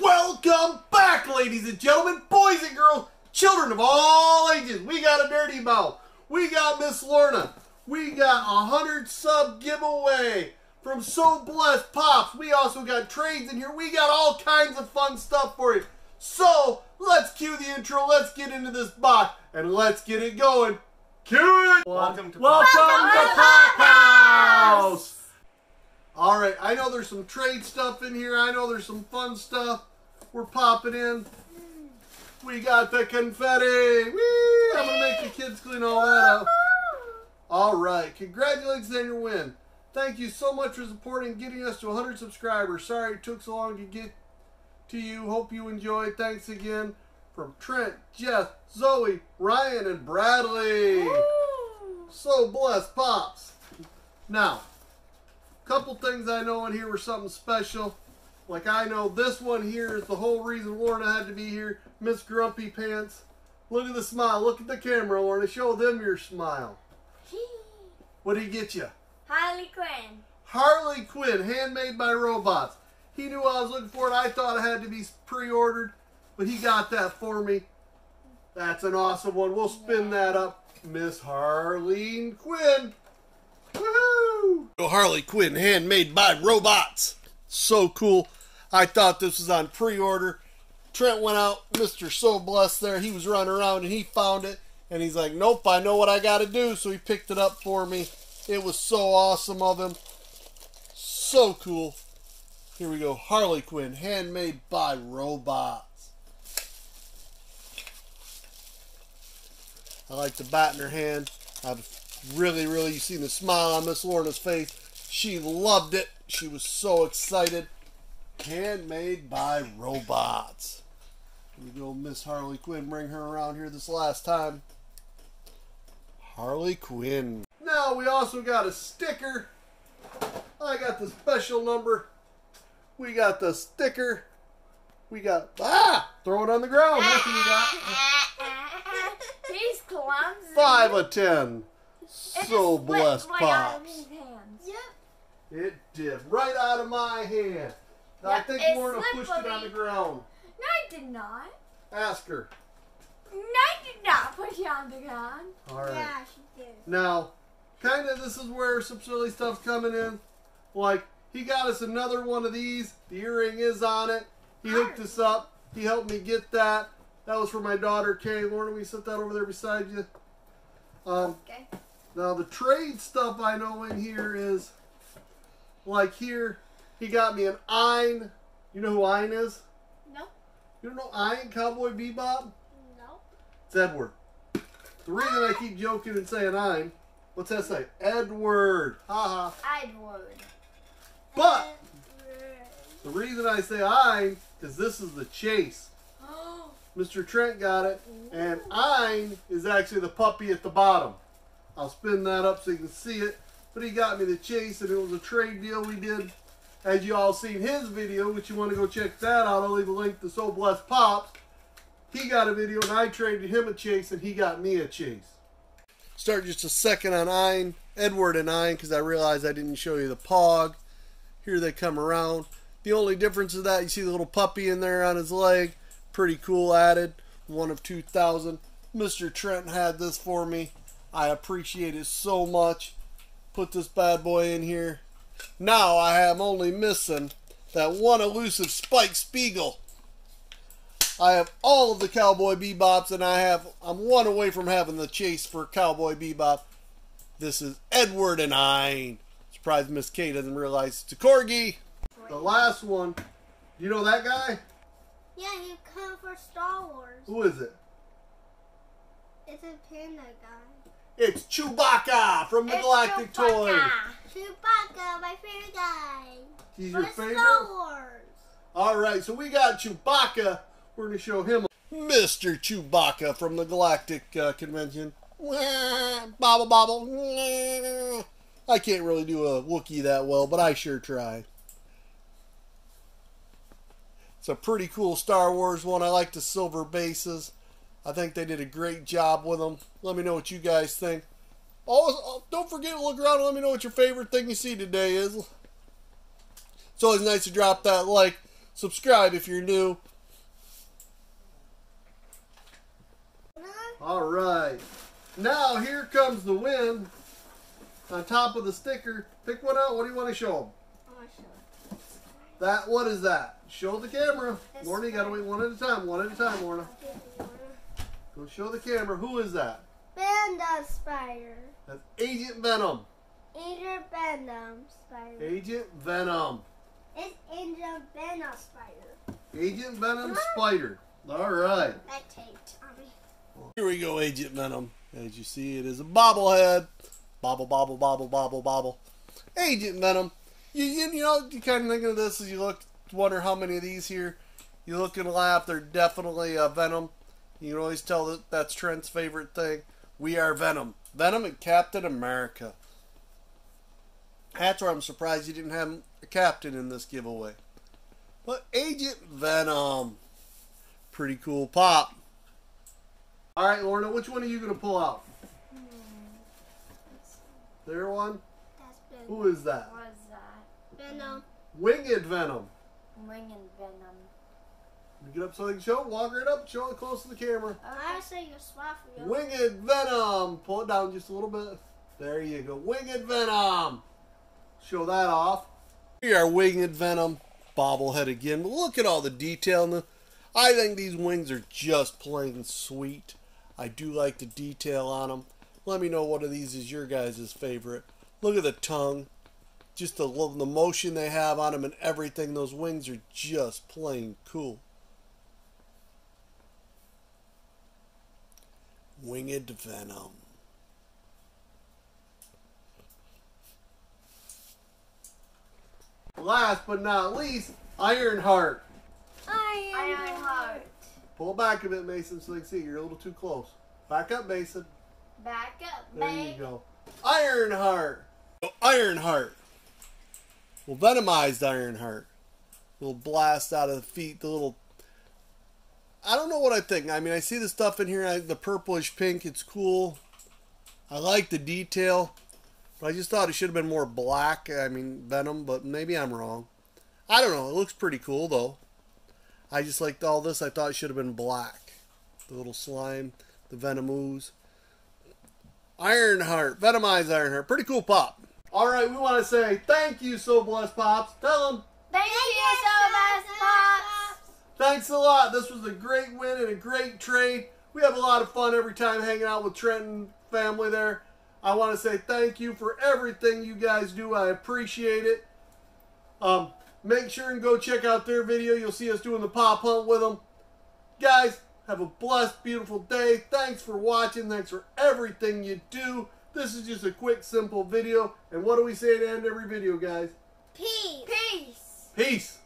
Welcome back, ladies and gentlemen, boys and girls, children of all ages. We got a Dirty Mouth. We got Miss Lorna. We got a 100 sub giveaway from So Blessed Pops. We also got trades in here. We got all kinds of fun stuff for you. So let's cue the intro. Let's get into this box and let's get it going. Cue it. Welcome to Pop House. All right, I know there's some trade stuff in here. I know there's some fun stuff. We're popping in. We got the confetti. Whee! I'm going to make the kids clean all that up. All right, congratulations on your win. Thank you so much for supporting, getting us to 100 subscribers. Sorry it took so long to get to you. Hope you enjoyed. Thanks again from Trent, Jeff, Zoe, Ryan, and Bradley. So Blessed Pops. Now, couple things I know in here were something special. Like I know this one here is the whole reason Lorna had to be here. Miss Grumpy Pants. Look at the smile. Look at the camera, Lorna. Show them your smile. What did he get you? Harley Quinn. Harley Quinn, handmade by robots. He knew I was looking for it. I thought it had to be pre-ordered, but he got that for me. That's an awesome one. We'll spin that up. Miss Harley Quinn. Woohoo! Harley Quinn, handmade by robots. So cool. I thought this was on pre-order. Trent went out, Mr. So Blessed there. He was running around and he found it. And he's like, nope, I know what I got to do. So he picked it up for me. It was so awesome of him. So cool. Here we go. Harley Quinn, handmade by robots. I like the bat in her hand. I've really, you've seen the smile on Miss Lorna's face. She loved it. She was so excited. Handmade by robots. Here we go, Miss Harley Quinn. Bring her around here this last time. Harley Quinn. Now we also got a sticker. I got the special number. We got the sticker. We got, throw it on the ground. What do you got? He's clumsy. 5 of 10. So Blessed Pops. Yep. It did. Right out of my hand. Yeah, I think it's Lorna pushed it slippery. on the ground. No, I did not. Ask her. No, I did not push it on the ground. All right. Yeah, she did. Now, kind of this is where some silly stuff's coming in. Like, he got us another one of these. The earring is on it. He hooked us up. He helped me get that. That was for my daughter, Kay. Lorna, we set that over there beside you. Okay. Now, the trade stuff I know in here is, like here, he got me an Ein. You know who Ein is? No. You don't know Ein, Cowboy Bebop? No. It's Edward. The reason I keep joking and saying Ein, what's that say? Edward. Haha. Edward. But the reason I say Ein is this is the chase. Mr. Trent got it, and Ein is actually the puppy at the bottom. I'll spin that up so you can see it. But he got me the chase, and it was a trade deal we did. As you all seen his video, which you want to go check that out, I'll leave a link to So Blessed Pops. He got a video, and I traded him a chase, and he got me a chase. Start just a second on Ein, Edward and Ein, because I realized I didn't show you the pog. Here they come around. The only difference is that you see the little puppy in there on his leg. Pretty cool added. 1 of 2,000. Mr. Trent had this for me. I appreciate it so much. Put this bad boy in here. Now I am only missing that one elusive Spike Spiegel. I have all of the Cowboy Bebops, and I'm one away from having the chase for Cowboy Bebop. This is Edward and Ein. Surprised Miss Kay doesn't realize it's a corgi. The last one. You know that guy? Yeah, he come for Star Wars. Who is it? It's a panda guy. It's Chewbacca from the Galactic Toy. Chewbacca, my favorite guy. He's your For favorite? Star Wars. Alright, so we got Chewbacca. We're going to show him Mr. Chewbacca from the Galactic Convention. Bobble, bobble. I can't really do a Wookiee that well, but I sure try. It's a pretty cool Star Wars one. I like the silver bases. I think they did a great job with them. Let me know what you guys think. Oh, don't forget to look around and let me know what your favorite thing you see today is. It's always nice to drop that like. Subscribe if you're new. All right. Now here comes the win. On top of the sticker. Pick one out. What do you want to show them? That, what is that? Show the camera. Lorna, you gotta wait one at a time. One at a time, Lorna. Go show the camera. Who is that? Venom Spider. That's Agent Venom. Agent Venom Spider. Agent Venom. It's Agent Venom Spider. Agent Venom Spider. All right. That taped on me. Here we go, Agent Venom. As you see, it is a bobblehead. Bobble, bobble, bobble, bobble, bobble. Agent Venom. You know, you kind of think of this as you look, wonder how many of these here. You look and laugh, they're definitely Venom. You can always tell that that's Trent's favorite thing. We are Venom. Venom and Captain America. That's where I'm surprised you didn't have a captain in this giveaway. But Agent Venom. Pretty cool pop. Alright, Lorna, which one are you going to pull out? There one? That's Venom. Who is that? What is that? Venom. Winged Venom. Winged Venom. You get up so they can show it. Walk right up. Show it close to the camera. I say you swap for you. Winged Venom. Pull it down just a little bit. There you go. Winged Venom. Show that off. We are Winged Venom. Bobblehead again. But look at all the detail in the... I think these wings are just plain sweet. I do like the detail on them. Let me know what of these is your guys' favorite. Look at the tongue. Just the motion they have on them and everything. Those wings are just plain cool. Winged Venom. Last but not least, Ironheart. Ironheart. Pull back a bit, Mason, so they can see. You're a little too close. Back up, Mason. Back up, There babe. you go. Ironheart. Oh, Ironheart. Well, Venomized Ironheart. Little blast out of the feet. The little... I don't know what I think. I mean, I see the stuff in here. The purplish pink. It's cool. I like the detail. But I just thought it should have been more black. I mean, Venom. But maybe I'm wrong. I don't know. It looks pretty cool, though. I just liked all this. I thought it should have been black. The little slime. The Venom ooze. Ironheart. Venomized Ironheart. Pretty cool pop. Alright, we want to say thank you, So Blessed Pops. Tell them. Thank you so much, Pops. Thanks a lot. This was a great win and a great trade. We have a lot of fun every time hanging out with Trent and family there. I want to say thank you for everything you guys do. I appreciate it. Make sure and go check out their video. You'll see us doing the pop hunt with them. Guys, have a blessed, beautiful day. Thanks for watching. Thanks for everything you do. This is just a quick, simple video. And what do we say to end every video, guys? Peace. Peace. Peace.